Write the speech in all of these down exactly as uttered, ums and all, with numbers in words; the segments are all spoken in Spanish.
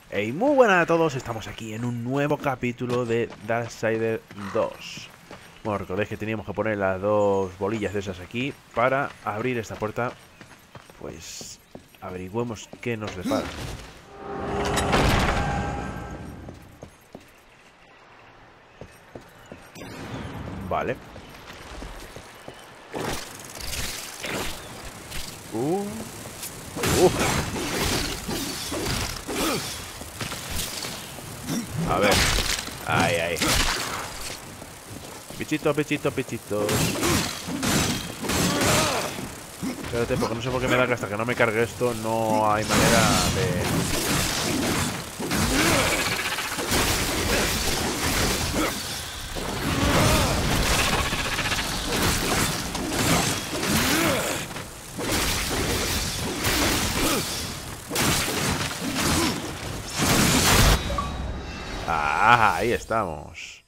Hey, muy buenas a todos, estamos aquí en un nuevo capítulo de Darksiders dos. Bueno, recordéis que teníamos que poner las dos bolillas de esas aquí para abrir esta puerta. Pues averigüemos qué nos depara. Vale. Uh. Uh. A ver. Ahí, ahí. Pichitos, pichitos, pichitos. Espérate, porque no sé por qué me da que hasta que no me cargue esto no hay manera de... Ah, ahí estamos.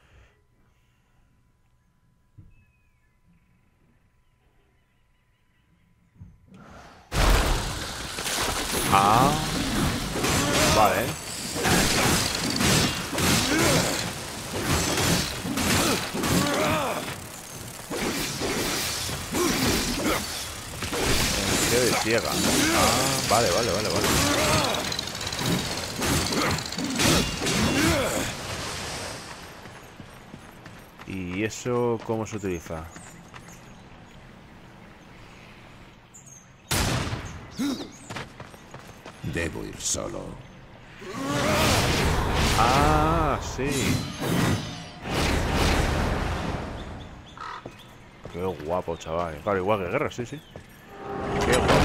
Ah, vale. Qué de ciega. Ah, vale, vale, vale, vale. ¿Y eso cómo se utiliza? Debo ir solo. Ah, sí. Qué guapo, chaval. Claro, igual que guerra, sí, sí. Qué guapo.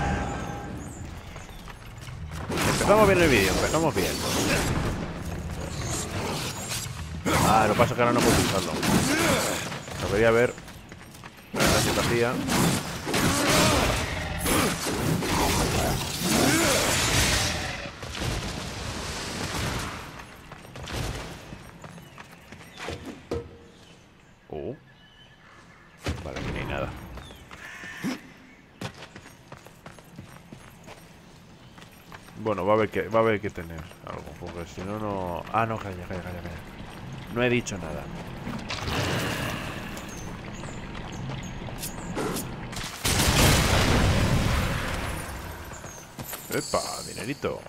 Empezamos bien el vídeo, empezamos bien. Ah, lo que pasa es que ahora no puedo usarlo. Lo quería ver. La verdad que te hacía. Uh. Vale, aquí no hay nada. Bueno, va a haber que, va a haber que tener algo, porque si no, no... Ah, no, calla, calla, calla, calla. No he dicho nada. ¡Epa! Dinerito.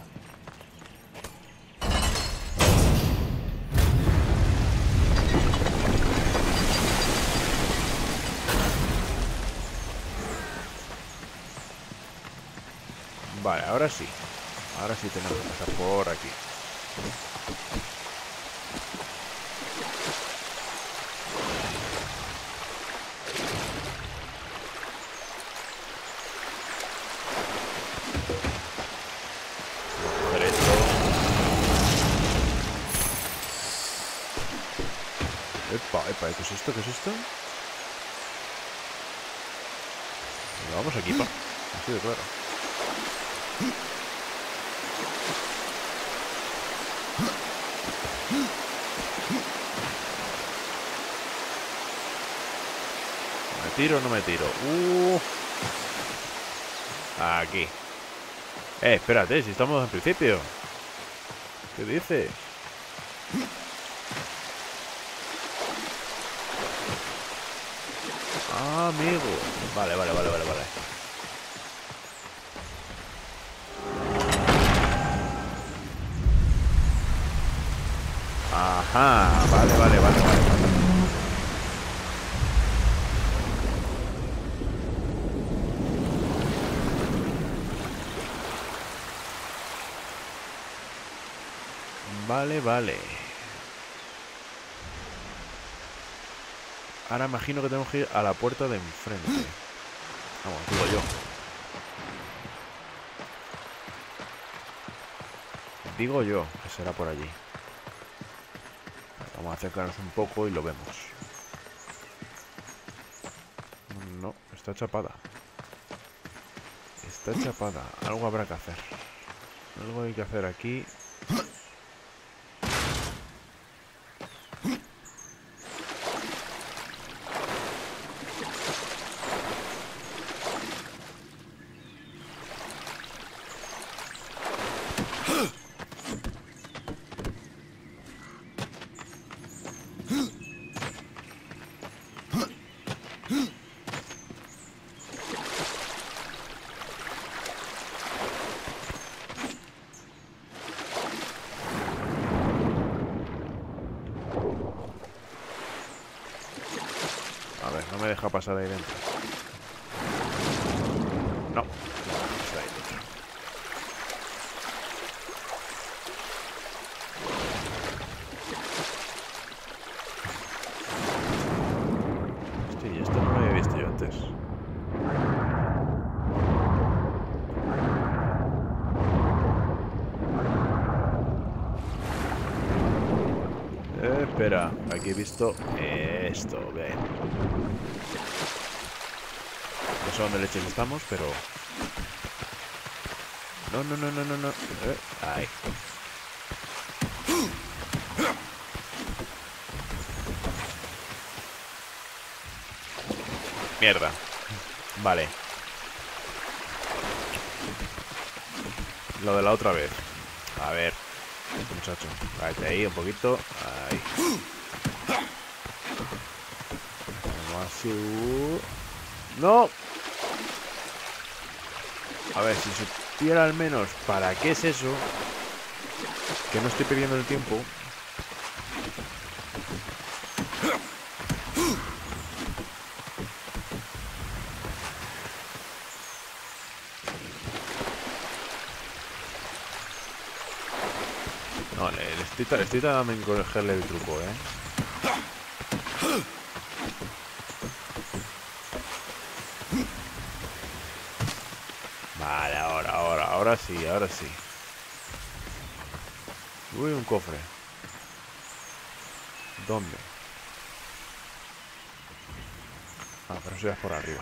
Vale, ahora sí. Ahora sí tenemos que pasar por aquí. Coger esto. Epa, epa, ¿qué es esto? ¿Qué es esto? Lo vamos a equipar. Así de claro. ¿Me tiro o no me tiro? Uh. Aquí. Eh, espérate, si estamos en principio. ¿Qué dices? Ah, amigo. Vale, vale, vale, vale, vale. Ajá, vale, vale, vale, vale. Vale, vale. Ahora imagino que tenemos que ir a la puerta de enfrente. Vamos, digo yo. Digo yo que será por allí. Vamos a acercarnos un poco y lo vemos. No, está chapada. Está chapada. Algo habrá que hacer. Algo hay que hacer aquí. deja pasar ahí dentro. No. Está ahí dentro. Hostia, esto no lo había visto yo antes. Eh, espera, aquí he visto esto, ven. No sé dónde leches estamos, pero... No, no, no, no, no, no. Eh, ahí. Mierda. Vale. Lo de la otra vez. A ver. Muchacho. Cállate ahí un poquito. Ahí. Vamos así. ¡No! A ver, si supiera al menos para qué es eso. Que no estoy perdiendo el tiempo. No, le, le estoy, le estoy tratando de encogerle el truco, ¿eh? Vale, ahora, ahora, ahora sí, ahora sí. Uy, un cofre. ¿Dónde? Ah, pero eso ya es por arriba.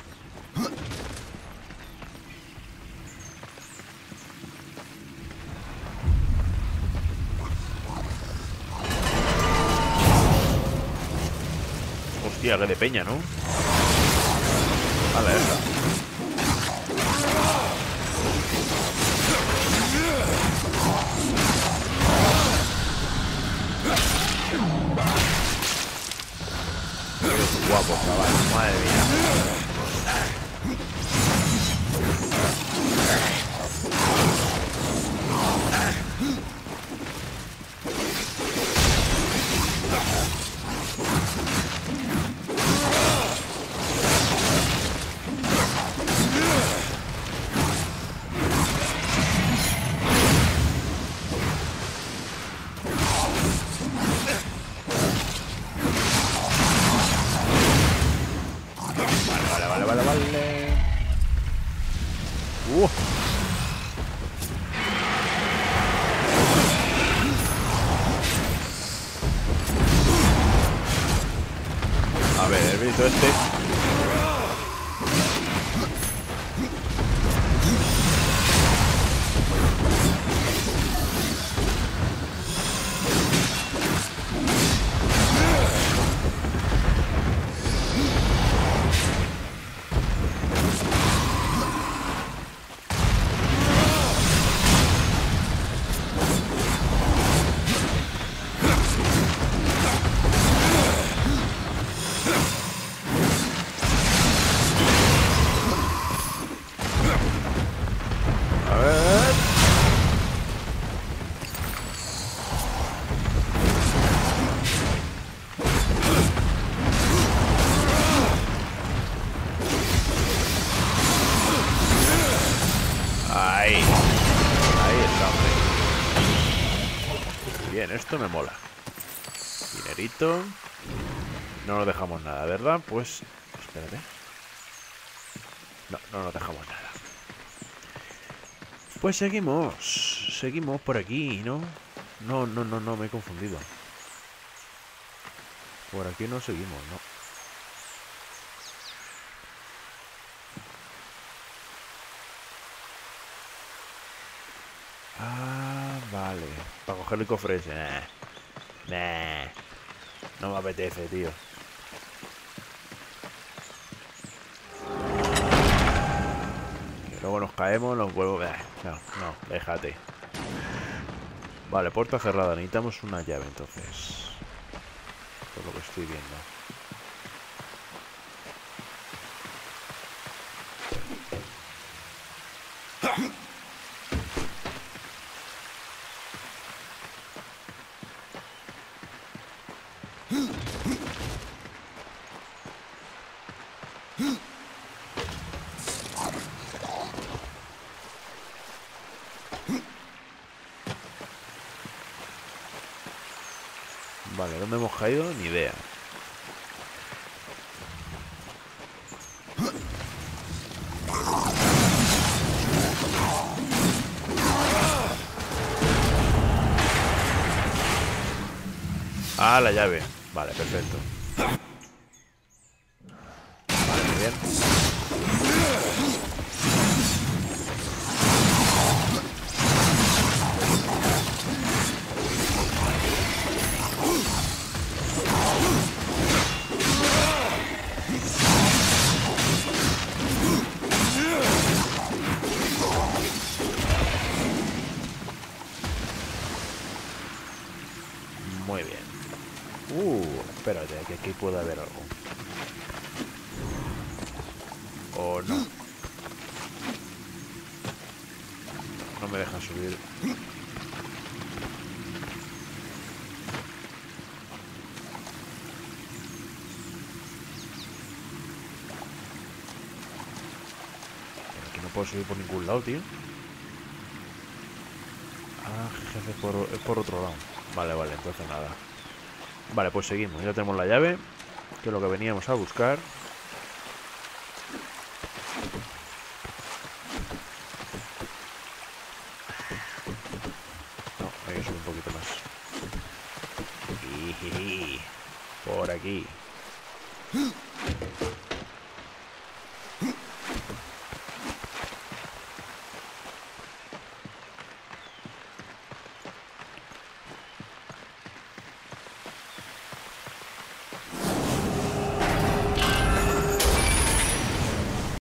Hostia, que de peña, ¿no? Vale, esa. Qué guapo, chaval. Madre mía. Vale, vale, vale. Uh. A ver, el bicho este. Ahí. Ahí está, hombre. Bien, esto me mola. Dinerito. No nos dejamos nada, ¿verdad? Pues... Espérate. No, no nos dejamos nada. Pues seguimos. Seguimos por aquí, ¿no? No, no, no, no, me he confundido. Por aquí no seguimos, ¿no? Ah, vale. Para coger el cofre ese. Nah. Nah. No me apetece, tío. Que luego nos caemos, nos vuelvo... No, no, déjate. Vale, puerta cerrada. Necesitamos una llave, entonces. Por lo que estoy viendo. Vale, ¿dónde hemos caído? Ni idea. Ah, la llave. Vale, perfecto. Vale, muy bien. Muy bien. Uh, espérate, que aquí puede haber algo. O no. No me dejan subir. Aquí no puedo subir por ningún lado, tío. Ah, jefe, por, es por otro lado. Vale, vale, entonces nada. Vale, pues seguimos. Ya tenemos la llave, que es lo que veníamos a buscar. No, hay que subir un poquito más. Jijiji. Por aquí.